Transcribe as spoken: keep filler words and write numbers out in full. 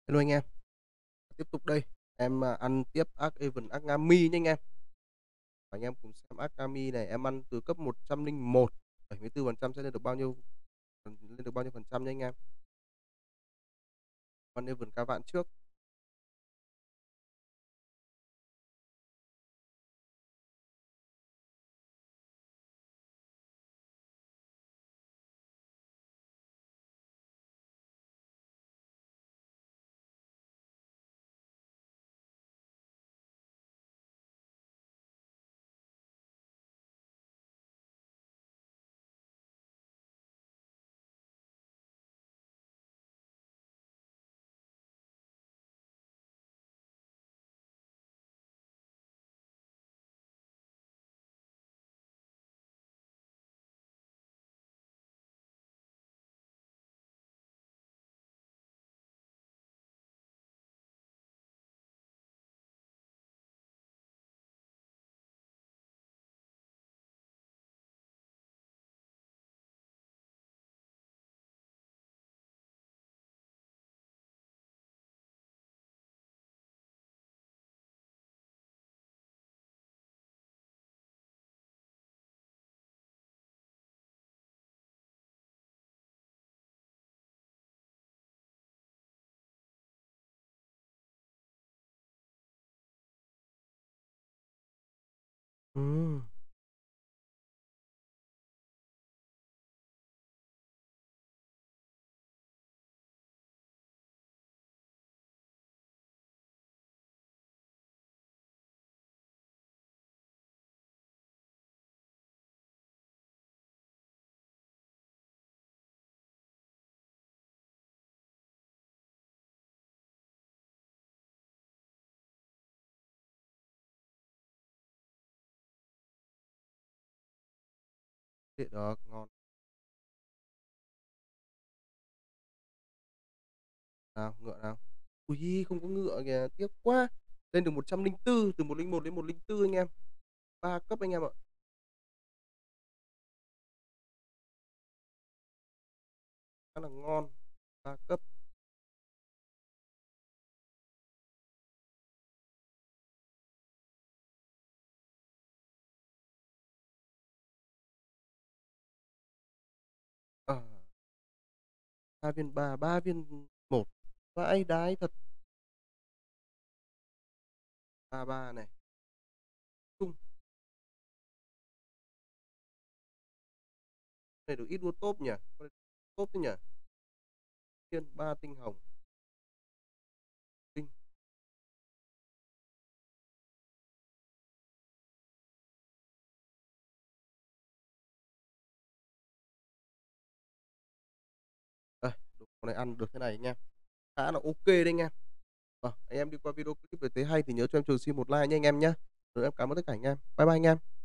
Hello anh em, tiếp tục đây. Em, a, ăn tiếp Arc Even Agami nhá anh em. Và anh em cùng xem Agami này em ăn từ cấp một trăm linh một, bảy mươi tư phần trăm sẽ lên được bao nhiêu phần lên được bao nhiêu phần trăm nhá anh em. Con Even các bạn trước. Ừm, thế được, ngon. Nào, ngựa nào. Ôi, không có ngựa kìa, tiếc quá. Lên được một trăm linh tư, từ một linh một đến một linh tư anh em. Ba cấp anh em ạ. Khá là ngon. Ba cấp. Ờ, ba viên ba, ba viên một. Vãi đái thật. Ba ba này. Chung này được ít đua top nhỉ? Con này top thế nhỉ? Thiên ba tinh hồng. Tinh. Đây, đồ này ăn được thế này anh em. Khá là ok đấy anh em. Ờ, anh em đi qua video clip về thấy hay thì nhớ cho em trường xin một like nhé anh em nhé. Rồi em cảm ơn tất cả anh em. Bye bye anh em.